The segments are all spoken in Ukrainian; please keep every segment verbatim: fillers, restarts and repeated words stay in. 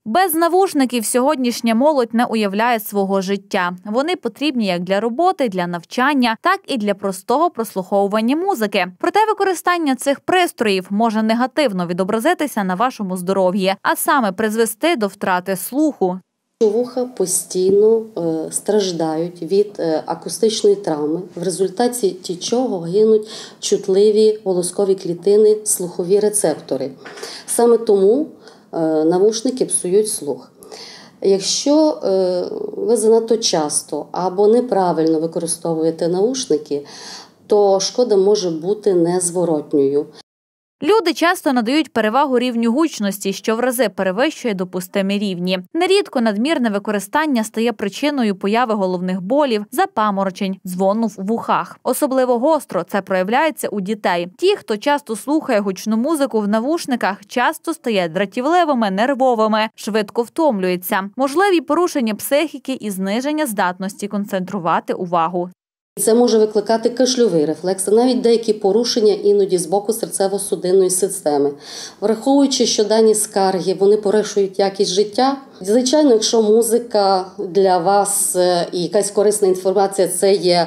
Без навушників сьогоднішня молодь не уявляє свого життя. Вони потрібні як для роботи, для навчання, так і для простого прослуховування музики. Проте використання цих пристроїв може негативно відобразитися на вашому здоров'ї, а саме призвести до втрати слуху. Вуха постійно е, страждають від е, акустичної травми, в результаті чого гинуть чутливі волоскові клітини, слухові рецептори. Саме тому е, навушники псують слух. Якщо е, ви занадто часто або неправильно використовуєте навушники, то шкода може бути незворотньою. Люди часто надають перевагу рівню гучності, що в рази перевищує допустимі рівні. Нерідко надмірне використання стає причиною появи головних болів, запаморочень, дзвону в вухах. Особливо гостро це проявляється у дітей. Ті, хто часто слухає гучну музику в навушниках, часто стає дратівливими, нервовими, швидко втомлюється. Можливі порушення психіки і зниження здатності концентрувати увагу. Це може викликати кашльовий рефлекс, навіть деякі порушення іноді з боку серцево-судинної системи. Враховуючи, що дані скарги, вони порушують якість життя. Звичайно, якщо музика для вас і якась корисна інформація – це є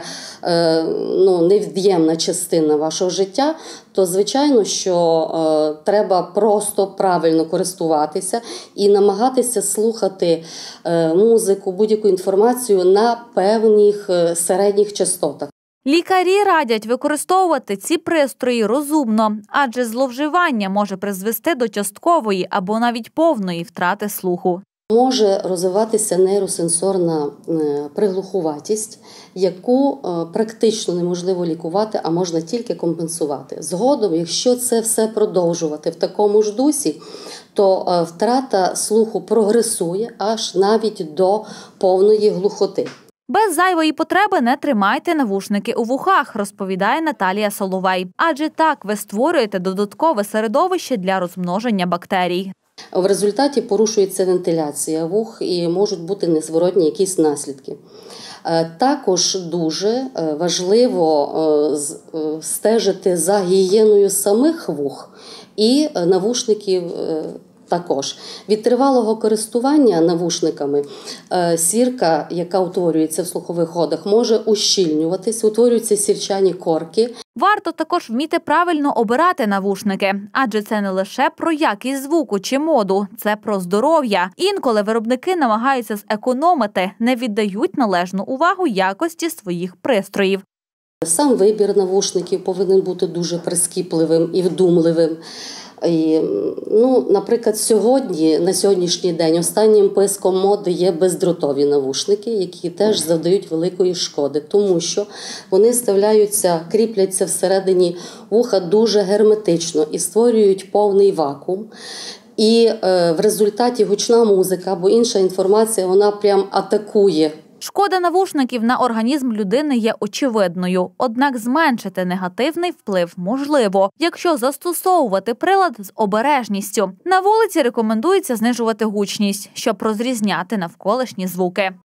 ну, невід'ємна частина вашого життя, то, звичайно, що е, треба просто правильно користуватися і намагатися слухати е, музику, будь-яку інформацію на певних е, середніх частотах. Лікарі радять використовувати ці пристрої розумно, адже зловживання може призвести до часткової або навіть повної втрати слуху. Може розвиватися нейросенсорна приглухуватість, яку практично неможливо лікувати, а можна тільки компенсувати. Згодом, якщо це все продовжувати в такому ж дусі, то втрата слуху прогресує аж навіть до повної глухоти. Без зайвої потреби не тримайте навушники у вухах, розповідає Наталія Соловей. Адже так ви створюєте додаткове середовище для розмноження бактерій. В результаті порушується вентиляція вух і можуть бути незворотні якісь наслідки. Також дуже важливо стежити за гігієною самих вух і навушників також. Від тривалого користування навушниками сірка, яка утворюється в слухових ходах, може ущільнюватися, утворюються сірчані корки. Варто також вміти правильно обирати навушники, адже це не лише про якість звуку чи моду, це про здоров'я. Інколи виробники намагаються зекономити, не віддають належну увагу якості своїх пристроїв. Сам вибір навушників повинен бути дуже прискіпливим і вдумливим. І, ну, наприклад, сьогодні, на сьогоднішній день останнім писком моди є бездротові навушники, які теж завдають великої шкоди, тому що вони вставляються, кріпляться всередині вуха дуже герметично і створюють повний вакуум. І е, в результаті гучна музика або інша інформація, вона прям атакує. Шкода навушників на організм людини є очевидною, однак зменшити негативний вплив можливо, якщо застосовувати прилад з обережністю. На вулиці рекомендується знижувати гучність, щоб розрізняти навколишні звуки.